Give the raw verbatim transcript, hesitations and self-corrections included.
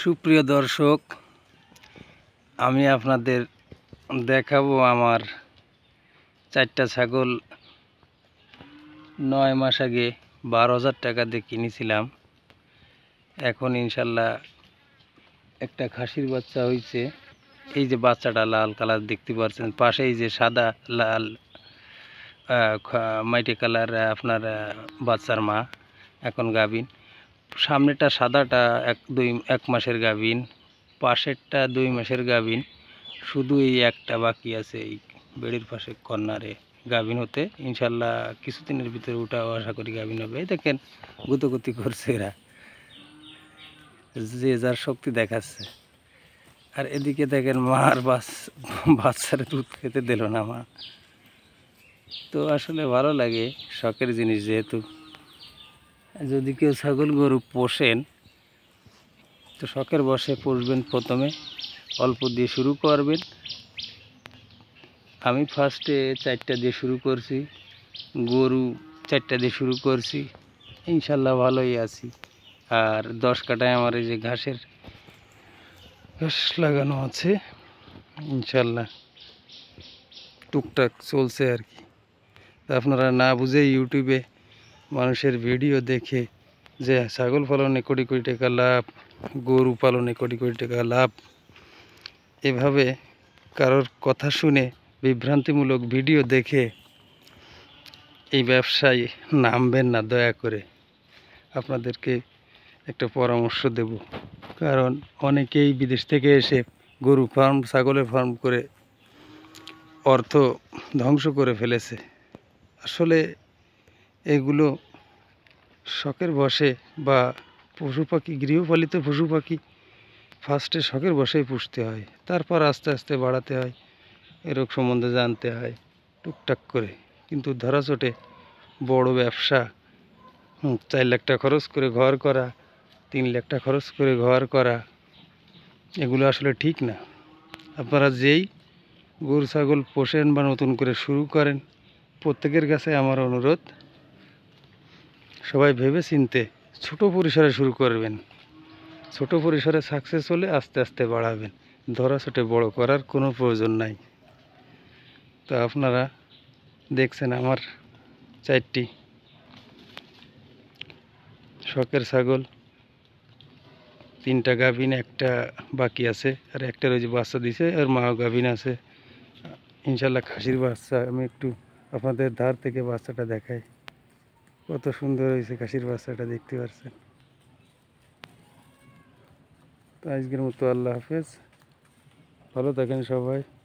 সুপ্রিয় দর্শক, আমি আপনাদের দেখাবো আমার চারটা ছাগল নয় মাস আগে বারো হাজার টাকা দিয়ে কিনেছিলাম। এখন ইনশাল্লাহ একটা খাসির বাচ্চা হয়েছে। এই যে বাচ্চাটা লাল কালার দেখতে পাচ্ছেন, পাশে এই যে সাদা লাল মাইটে কালার আপনার বাচ্চার মা এখন গাভিন। সামনেটা সাদাটা এক দুই এক মাসের গাভিন, পাশেরটা দুই মাসের গাভিন। শুধু এই একটা বাকি আছে এই বেড়ির পাশে কর্নারে গাভিন হতে। ইনশাল্লাহ কিছুদিনের ভিতরে ওটাও আশা করি গাভিন হবে। এই দেখেন গুতগুতি করছে এরা, যে যার শক্তি দেখাচ্ছে। আর এদিকে দেখেন মার বাস বাচ্চারা দুধ খেতে দিল না মা। তো আসলে ভালো লাগে, শখের জিনিস যেহেতু। যদি কেউ ছাগল গরু পোষেন তো শখের বসে পুষবেন। প্রথমে অল্প দিয়ে শুরু করবেন। আমি ফার্স্টে চারটা দিয়ে শুরু করছি, গরু চারটা দিয়ে শুরু করছি। ইনশাল্লাহ ভালোই আছি। আর দশ কাটায় আমার এই যে ঘাসের ঘাস লাগানো আছে, ইনশাল্লাহ টুকটাক চলছে আর কি। তা আপনারা না বুঝে ইউটিউবে মানুষের ভিডিও দেখে যে ছাগল পালনে কোটি কোটি টাকা লাভ, গরু পালনে কোটি কোটি টাকা লাভ, এভাবে কারোর কথা শুনে বিভ্রান্তিমূলক ভিডিও দেখে এই ব্যবসায় নামবেন না দয়া করে। আপনাদেরকে একটা পরামর্শ দেব, কারণ অনেকেই বিদেশ থেকে এসে গরু ফার্ম ছাগলের ফার্ম করে অর্থ ধ্বংস করে ফেলেছে। আসলে এগুলো শখের বশে বা পশু পাখি, গৃহপালিত পশু পাখি ফার্স্টে শখের বশেই পুষতে হয়, তারপর আস্তে আস্তে বাড়াতে হয়, এরকম সম্বন্ধে জানতে হয় টুকটাক করে। কিন্তু ধরা চোটে বড় ব্যবসা, হুম চার লাখ টাকা খরচ করে ঘর করা, তিন লাখ টাকা খরচ করে ঘর করা, এগুলো আসলে ঠিক না। আপনারা যেই গরু ছাগল পোষেন বা নতুন করে শুরু করেন, প্রত্যেকের কাছে আমার অনুরোধ, সবাই ভেবে চিনতে ছোট পরিসরে শুরু করবেন। ছোট পরিসরে সাকসেস হলে আস্তে আস্তে বাড়াবেন। ধরা ছোটে বড় করার কোনো প্রয়োজন নাই। তো আপনারা দেখছেন আমার চারটি শখের ছাগল, তিনটা গাভিন, একটা বাকি আছে, আর একটা ওই যে বাচ্চা দিছে, আর মা গাভিন আছে। ইনশাল্লাহ খাসির বাচ্চা। আমি একটু আপনাদের ধার থেকে বাচ্চাটা দেখাই, কত সুন্দর হয়েছে খাসির বাচ্চাটা, দেখতে পাচ্ছেন। তো আজকের মতো আল্লাহ হাফেজ, ভালো থাকেন সবাই।